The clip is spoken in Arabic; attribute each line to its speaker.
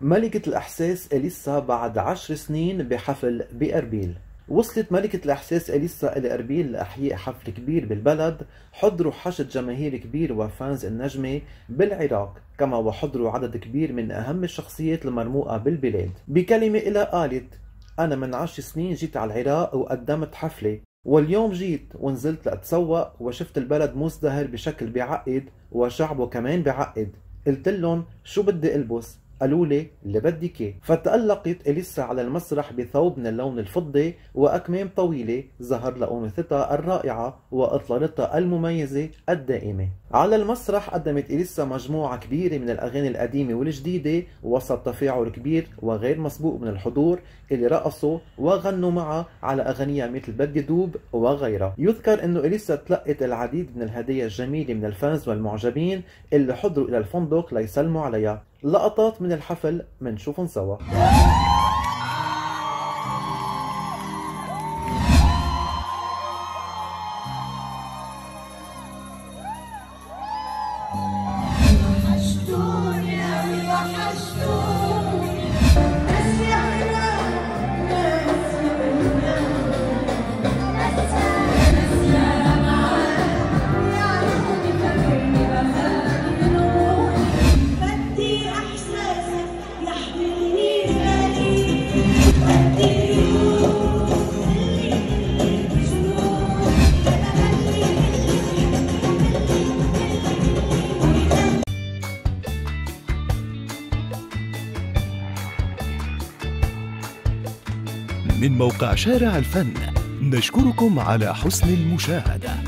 Speaker 1: ملكة الإحساس إليسا بعد 10 سنين بحفل بأربيل. وصلت ملكة الإحساس إليسا إلى أربيل لإحياء حفل كبير بالبلد، حضروا حشد جماهير كبير وفانز النجمة بالعراق، كما وحضروا عدد كبير من أهم الشخصيات المرموقة بالبلاد. بكلمة إلها قالت: أنا من 10 سنين جيت على العراق وقدمت حفلة، واليوم جيت ونزلت لأتسوق وشفت البلد مزدهر بشكل بيعقد وشعبه كمان بيعقد. قلت لهم شو بدي ألبس؟ قالوا لي اللي بدك اياه. فتألقت إليسا على المسرح بثوب من اللون الفضي وأكمام طويلة ظهر لأنوثتها الرائعة وإطلالتها المميزة الدائمة. على المسرح قدمت إليسا مجموعة كبيرة من الأغاني القديمة والجديدة وسط تفاعل كبير وغير مسبوق من الحضور اللي رقصوا وغنوا معها على أغنية مثل بدي دوب وغيرها. يذكر أنه إليسا تلقت العديد من الهدايا الجميلة من الفانز والمعجبين اللي حضروا إلى الفندق ليسلموا عليها. لقطات من الحفل منشوفهم سوا.
Speaker 2: من موقع شارع الفن نشكركم على حسن المشاهدة.